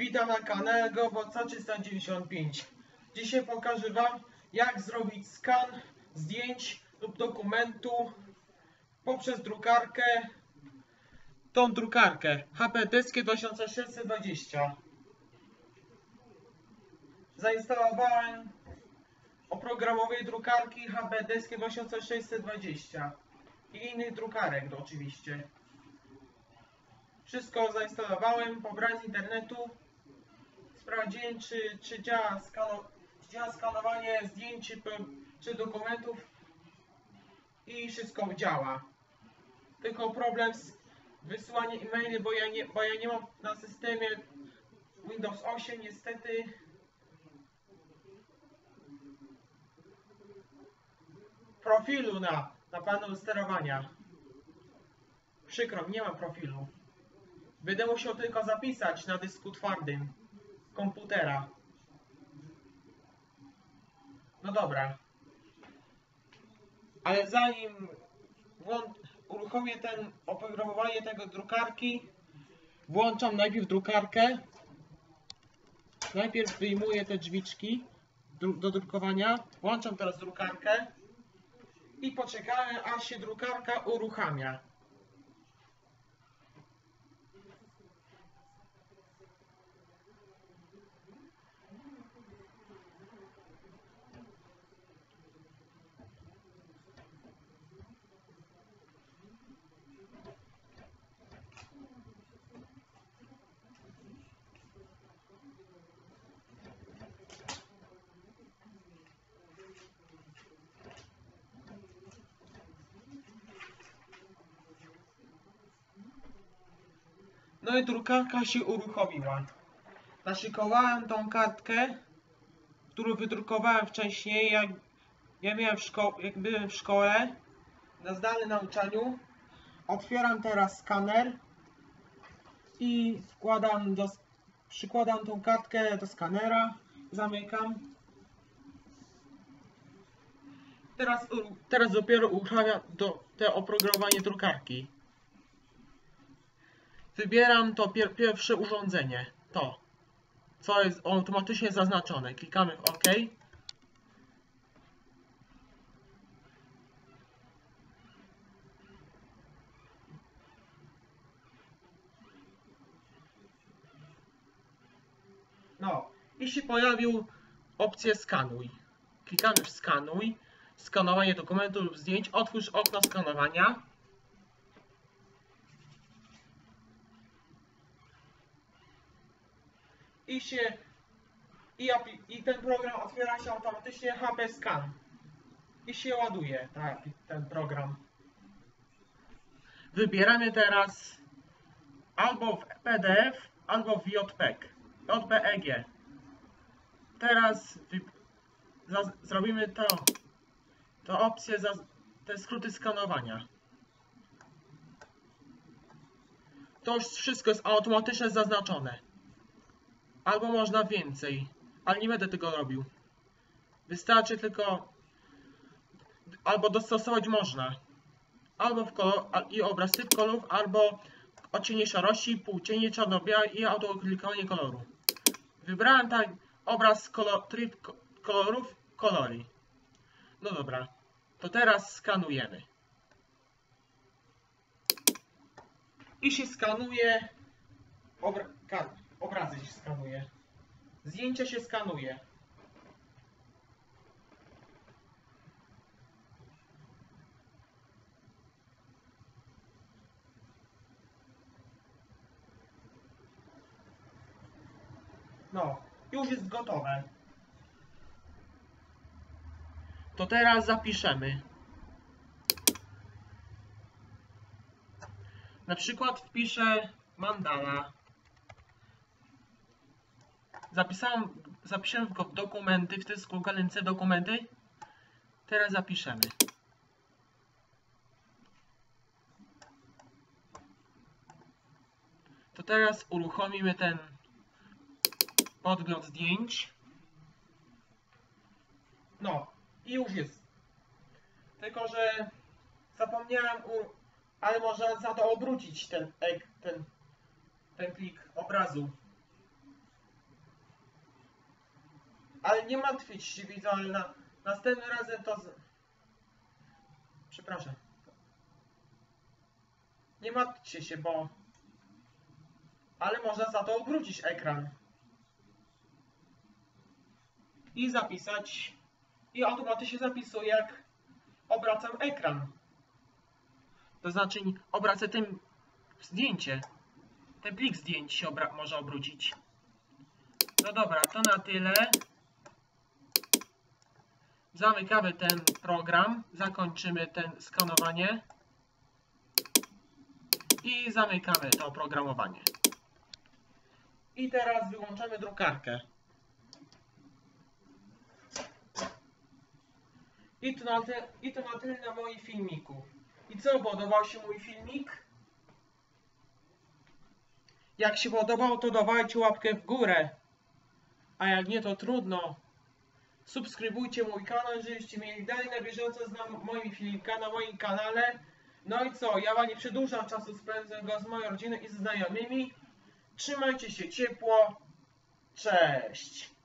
Witam na kanale GoBoca 395. Dzisiaj pokażę Wam, jak zrobić skan zdjęć lub dokumentu poprzez drukarkę. Tą drukarkę HP Deskie 2620. Zainstalowałem oprogramowanie drukarki HP Deskie 2620 i innych drukarek oczywiście. Wszystko zainstalowałem, pobrałem z internetu, sprawdziłem czy działa skanowanie zdjęć czy dokumentów i wszystko działa. Tylko problem z wysyłaniem e-maili, bo ja nie mam na systemie Windows 8 niestety profilu na panelu sterowania. Przykro mi, nie mam profilu. Będę musiał tylko zapisać na dysku twardym komputera. No dobra. Ale zanim uruchomię oprogramowanie tego drukarki, włączam najpierw drukarkę. Najpierw wyjmuję te drzwiczki do drukowania. Włączam teraz drukarkę i poczekałem, aż się drukarka uruchamia. No i drukarka się uruchomiła. Naszykowałem tą kartkę, którą wydrukowałem wcześniej, jak byłem w szkole, na zdalnym nauczaniu. Otwieram teraz skaner i przykładam tą kartkę do skanera, zamykam. Teraz dopiero uruchamiam to oprogramowanie drukarki. Wybieram to pierwsze urządzenie, co jest automatycznie zaznaczone. Klikamy w OK. No i się pojawił opcję skanuj. Klikamy w skanuj, skanowanie dokumentu lub zdjęć. Otwórz okno skanowania. I ten program otwiera się automatycznie HP Scan. I się ładuje ten program. Wybieramy teraz albo w PDF, albo w JPEG. Teraz zrobimy tę opcję, te skróty skanowania. To już wszystko jest automatycznie zaznaczone. Albo można więcej, ale nie będę tego robił. Wystarczy tylko, albo dostosować można. Albo i obraz typ kolorów, albo odcienie szarości, półcienie, czarno-białe i autoklikowanie koloru. Wybrałem obraz tryb kolorów, kolory. No dobra, to teraz skanujemy. I się skanuje, obrazy się skanuje. Zdjęcia się skanuje. No, już jest gotowe. To teraz zapiszemy. Na przykład wpiszę mandala. Zapiszę go w dokumenty, w dysku GLC dokumenty. Teraz zapiszemy. To teraz uruchomimy ten podgląd zdjęć. No i już jest. Tylko że zapomniałem, ale można za to obrócić ten plik obrazu. Ale nie martwić się, widzę, ale następnym razem to... Przepraszam. Nie martwcie się, bo... Ale można za to obrócić ekran. I zapisać. I automatycznie zapisuje, jak obracam ekran. To znaczy obracę tym zdjęcie. Ten plik zdjęć się może obrócić. No dobra, to na tyle. Zamykamy ten program. Zakończymy ten skanowanie. I zamykamy to oprogramowanie. I teraz wyłączamy drukarkę. I to na tyle na moim filmiku. I co, podobał się mój filmik? Jak się podobał, to dawajcie łapkę w górę. A jak nie, to trudno. Subskrybujcie mój kanał, żebyście mieli dalej na bieżąco z moimi filmikami na moim kanale. No i co, ja wam nie przedłużam czasu, spędzę go z moją rodziną i ze znajomymi. Trzymajcie się ciepło. Cześć!